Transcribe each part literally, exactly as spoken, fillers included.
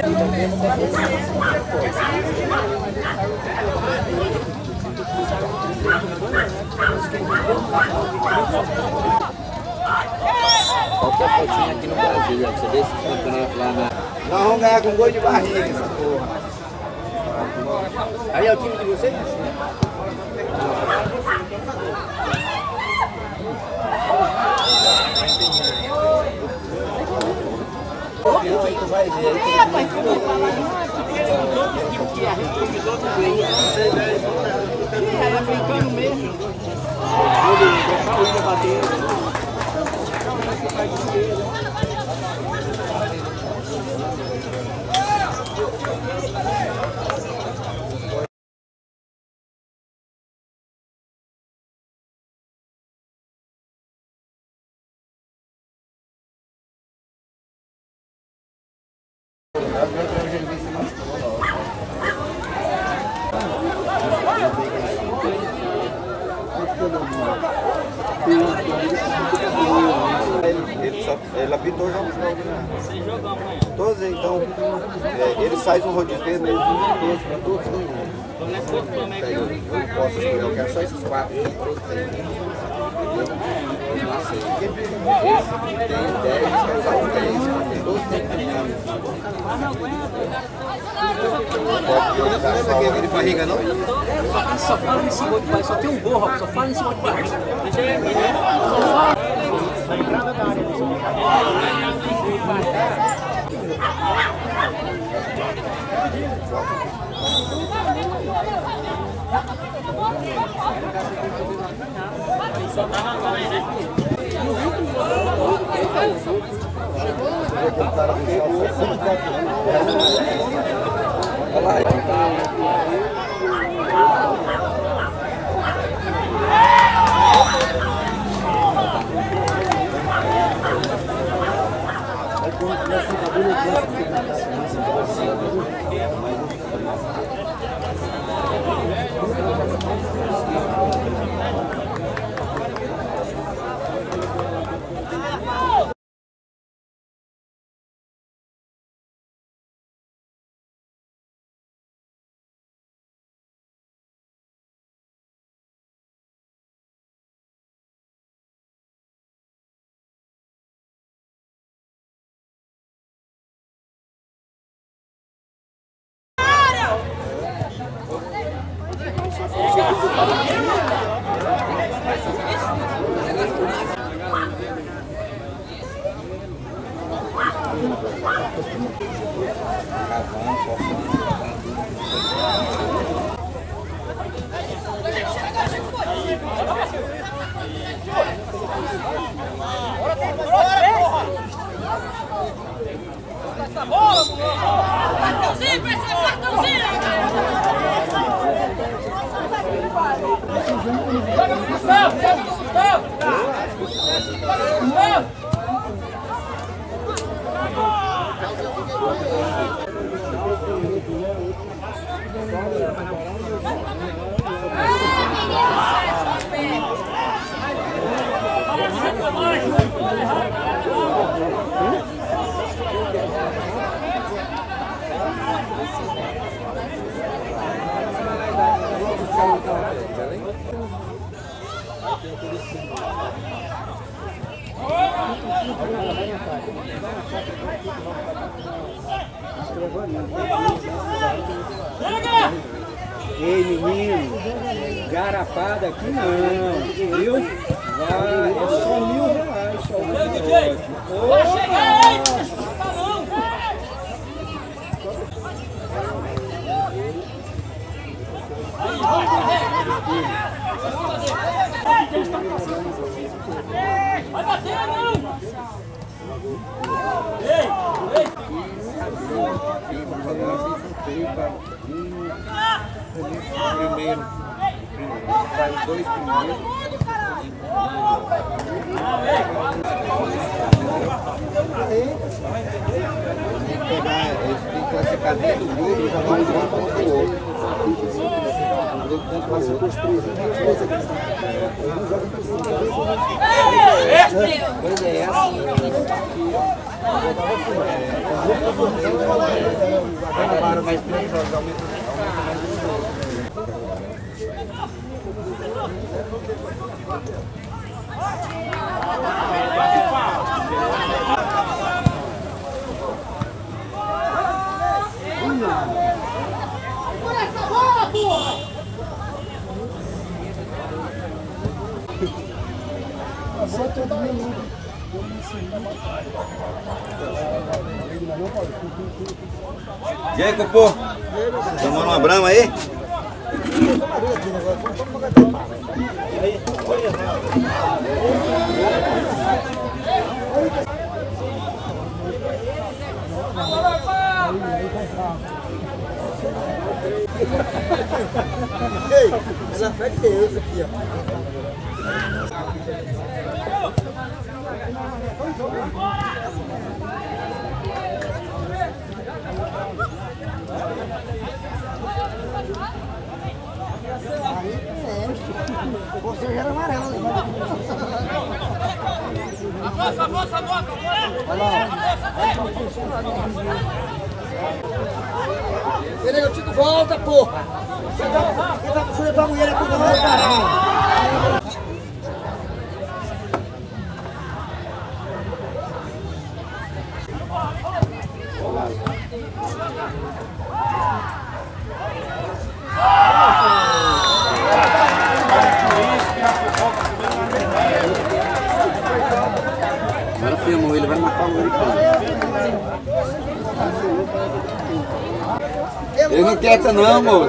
Qualquer fotinha aqui no Brasil, você vê esses campeonatos lá na... Nós vamos ganhar com gol de barriga essa porra. Aí é o time de vocês? Aí tu vai ver. É, rapaz, tu não fala que a gente do bem. É africano mesmo. Ele bater. Ele, ele, só, ele apitou já os jogos, né? Todos, então, é, ele faz um rodízio mesmo, eles usam todos para todos ganhar. Eu não posso escolher, eu quero só esses quatro. Esse tem dez, quer usar os dez, todos têm que ganhar. Pode essa aqui é de barriga, não? Só fala em cima de barriga, só tem um gorro, só fala em cima de barriga. Deixa eu ver, só fala. Na entrada da área. Só tá na mão aí, né? Olha lá, Cartãozinho, pensa cartãozinho! Gustavo, Gustavo! Gustavo! Ei, menino, garapada aqui não, viu? Vai, é só mil reais, só um pacote. Vai chegar, hein? Tá não! Vai bater, não! Ei, ei! Primeiro, sai os dois primeiros. Eles têm que classificar dentro do grupo e já vai jogar contra o outro. O grupo tem que classificar os três. Pois é, é assim. mais três horas, aumenta mais um jogo. Por essa bola, porra! E aí, Cupô? Tomando uma brama aí? Ei, ela fé de Deus aqui, ó. Você já era amarelo. Avança, avança, avança! Ele eu te volta, porra! Quem tá, quem tá puxando tua mulher é tudo mal, caralho! Agora filmou, ele vai matar o americano. Ele não quieta não, moço.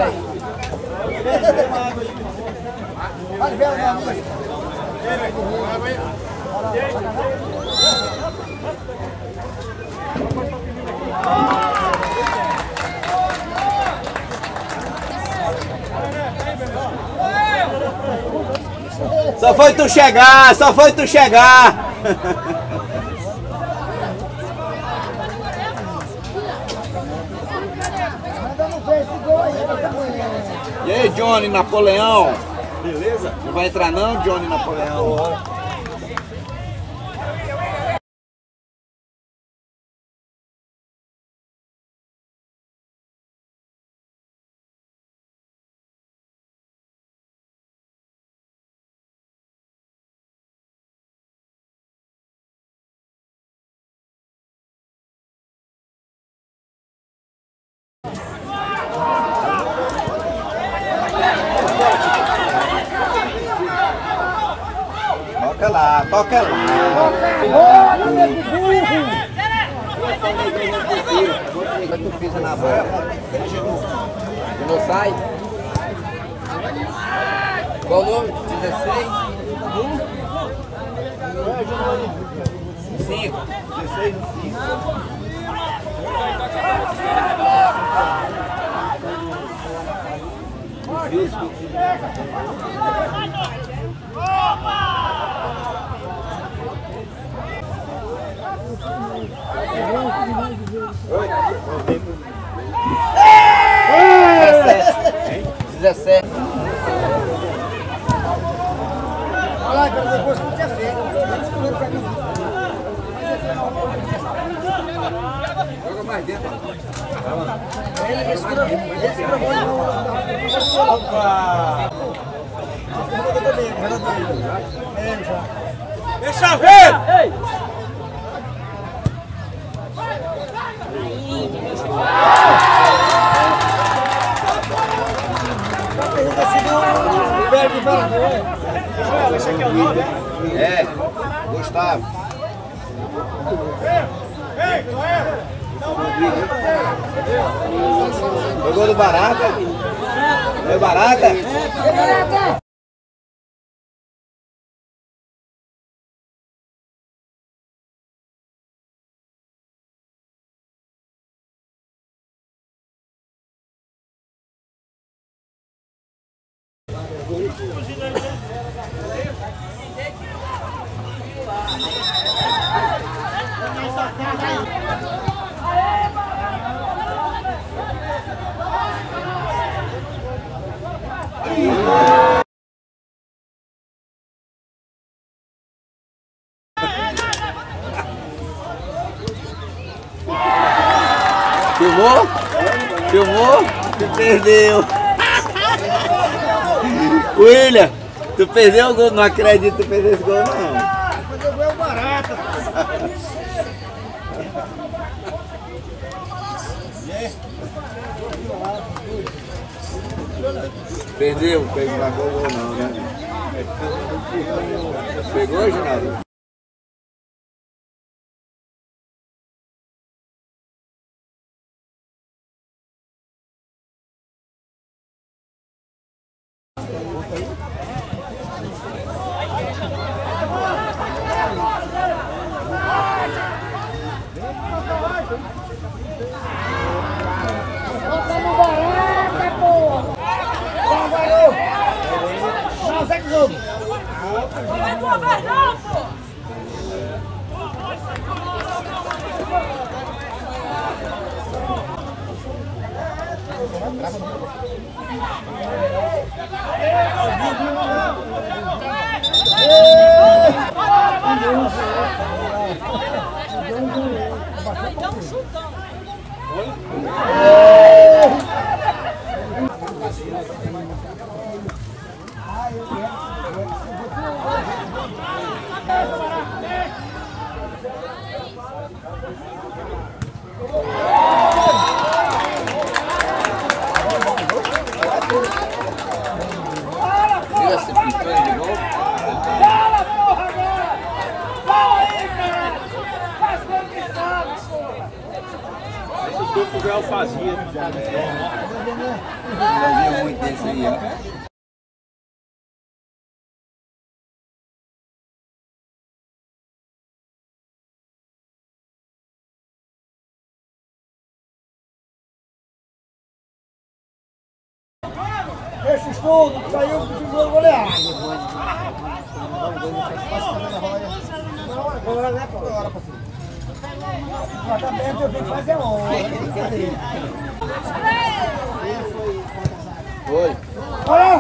Só foi tu chegar, só foi tu chegar. E aí, Johnny Napoleão? Beleza? Não vai entrar não, Johnny Napoleão? Toca lá, toca lá. Vai tu pisa na bola. Não sai. Qual o nome? dezesseis. cinco. dezesseis e cinco. dezessete. Olha lá, cara, depois que tinha feito. Joga mais dentro. Ele segura, ele segura a bola. Opa! Deixa ver! Ei! Esse aqui é o nove, É, Gustavo. Jogou do Barata? Foi Barata? Filmou? Filmou? Tu perdeu. William, tu perdeu o gol. Não acredito que tu perdeu esse gol, não. Fazer o gol é barato. Perdeu, pegou na gol ou não, né? Pegou, Ginaldo? Botamos barata, porra. Não, valeu. Não, segue o jogo. Não vai tua vez não, pô! Dá um chutão. Viu esse picanha de novo? Fala, porra, agora! Fala aí, cara! Faz quanto que sabe, porra! Esses dois que o Joel fazia. Fazia muito desse aí, ó. Esse estudo saiu de gol goleado. Agora, né, pô? Agora, pô. Mas tá bem, eu tenho que fazer honra. Foi. Olha!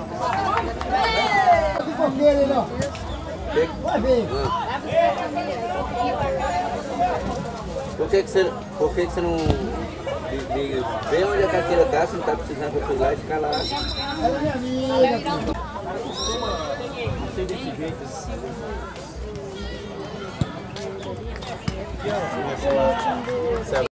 Que porqueira, ele, ó. Vai ver. Por que que você, por que que você não me- me- vê onde a carteira tá, você não tá precisando pra ir lá e ficar lá? Ela é minha amiga. Desse jeito.